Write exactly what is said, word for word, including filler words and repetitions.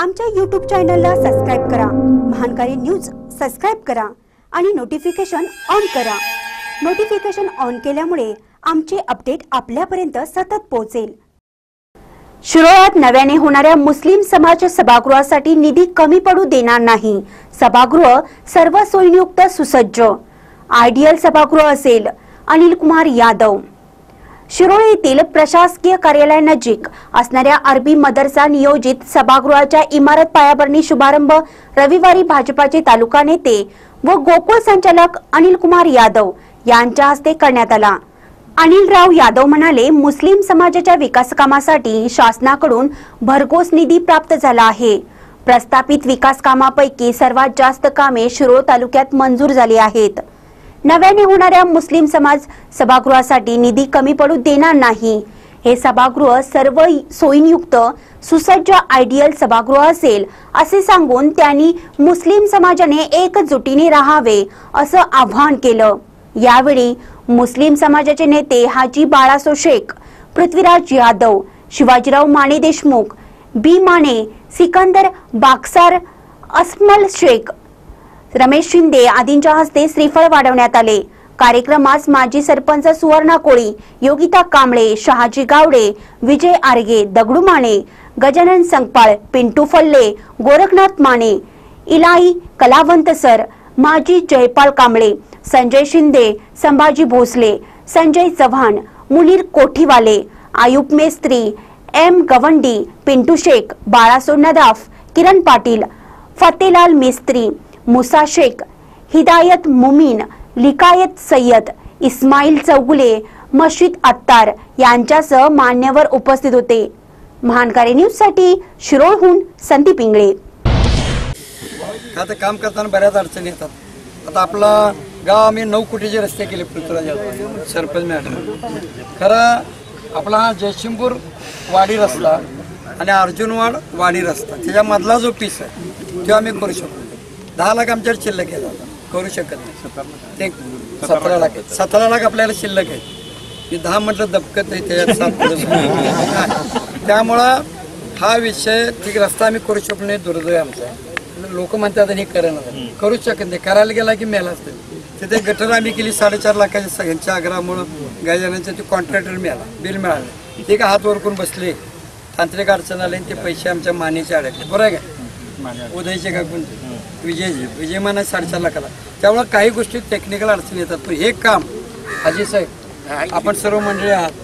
आमच्या यूट्यूब चॅनलला सबस्क्राइब करा, महानकारी न्यूज सबस्क्राइब करा आणि नोटिफिकेशन ऑन करा। नोटिफिकेशन ऑन केल्यामुळे आमचे अपडेट आपल्यापर्यंत सतत पोहोचेल। शिरोळात नव्याने होणाऱ्या मुस्लिम समाज सभागृहासाठी निधी कमी पडू देणार नाही। सभागृह सर्व सोयीयुक्त सुसज्ज आयडियल सभागृह असेल। अनिल कुमार यादव। शिरोळ येथील प्रशासकीय कार्यालयानजीक असणाऱ्या अरबी मदरसा नियोजित सभागृहाच्या इमारत पायाभरणी शुभारंभ रविवारी भाजपाचे तालुका नेते व गोकुळ संचालक अनिल कुमार यादव यांच्या हस्ते करण्यात आला। अनिलराव यादव म्हणाले, मुस्लिम समाजाच्या विकास कामासाठी शासनाकडून भरघोस निधी प्राप्त झाला आहे। प्रस्तावित विकास कामापैकी सर्वात जास्त कामे शिरोळ तालुक्यात मंजूर झाली आहेत। नव्याने होणाऱ्या मुस्लिम समाज सभागृहासाठी निधी कमी पडू देणार नाही। हे सभागृह सर्व सोयीयुक्त सुसज्ज आयडियल सभागृह असेल असे सांगून त्यांनी मुस्लिम समाजाने एकजुटीने राहावे असं आवाहन केलं। यावेळी मुस्लिम समाजाचे नेते हाजी बाळासो शेख, पृथ्वीराज यादव, शिवाजीराव माने देशमुख, बी माने, सिकंदर बागसार, अस्मल शेख, रमेश शिंदे आदींच्या हस्ते श्रीफळ वाढवण्यात आले। कार्यक्रमास माजी सरपंच सुवर्णा कोळी, योगिता कांबळे, शहाजी गावडे, विजय आरगे, दगडू माने, गजानन संगपाळ, पिंटू फल्ले, गोरखनाथ माने, इलाई कलावंत सर, माजी जयपाल कांबळे, संजय शिंदे, संभाजी भोसले, संजय चव्हाण, मुनीर कोठीवाले, आयुब मेस्त्री, एम गवंडी, पिंटू शेख, बाळासो नदाफ, किरण पाटील, फतेलाल मिस्त्री, मुसा शेख, हिदायत मुमीन, लिकायत सय्यद, इस्माईल चौगुले, मशीद अत्तार यांच्यासह मान्यवर उपस्थित होते। महानकारी न्यूज साठी शिरोळहून संदीप इंगळे। आता काम करताना बऱ्याच अडचणी येतात। आता आपला गाव आम्ही नऊ कोटीचे रस्ते केले पृथ्वीराज सरपंच मॅडम। खरं आपला हा जयसिंगपूर वाडी रस्ता आणि अर्जुनवाड वाडी रस्ता त्याच्यामधला जो पीस आहे तो आम्ही करू शकतो। दहा लाख आमच्याकडे शिल्लक आहे, करू शकत नाही। ते सतरा लाख आहे, सतरा लाख आपल्याला शिल्लक आहे। मी दहा म्हटलं दबकत नाही त्याच्यात। त्यामुळं हा विषय ठीक रस्ता आम्ही करू शकतो नाही, दुर्दैव आहे आमचा। लोक म्हणतात हे करणं करू शकत नाही, करायला गेला की मेला असतं। तिथे गटर आम्ही केली साडेचार लाखाच्या सगळ्यांच्या आग्रहामुळं गायजानांचं ते कॉन्ट्रॅक्टर मिळाला, बिल मिळालं। ते का हात वर करून बसले, तांत्रिक अडचण आले, ते पैसे आमच्या मानेचे अडकले। बरं आहे का, उदयचे का कोण विजयजी विजय माना साडेचार लाखाला। त्यामुळे काही गोष्टी टेक्निकल अडचणी येतात, पण हे काम हाजी साहेब आपण सर्व मंडळी आहात,